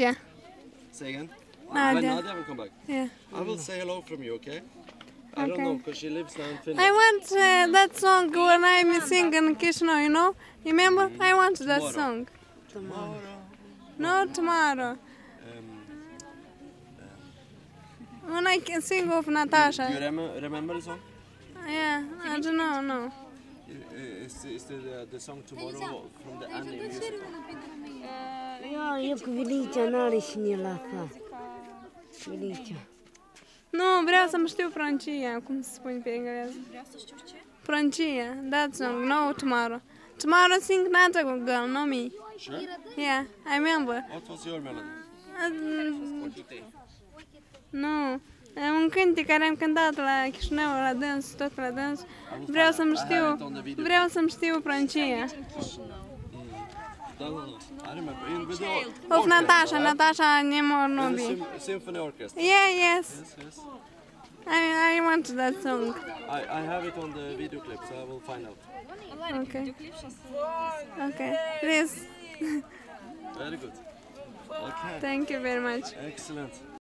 Nadia. Say again? Nadia. When Nadia will come back. Yeah. I will say hello from you, okay? I don't Okay. know, because she lives now in Finland. I want that song when I'm singing Kishno, you know? Remember? I want that Tomorrow. song. Tomorrow. No, tomorrow. When I can sing of Do you Natasha. remember the song? Yeah, I don't know, no. Is the song Tomorrow from the anime musical? Я велича наречни лаca. Величa. Nu, vreau să-mi știu francia, cum se spune pe engleză. Vreau să știu ce? Francia, that song, no tomorrow. Tomorrow sing Nadia girl, no me. Sure? Yeah, I remember. What was your melody? Nu, e un cântec care am cântat la Chișinău, la dâns, tot la dâns. Vreau să-mi știu francia. I remember. In with the Of Natasha Nemornobi. symphony orchestra. Yeah, yes. Yes. I want that song. I have it on the video clip, so I will find out. Okay. Okay, please. Very good. Okay. Thank you very much. Excellent.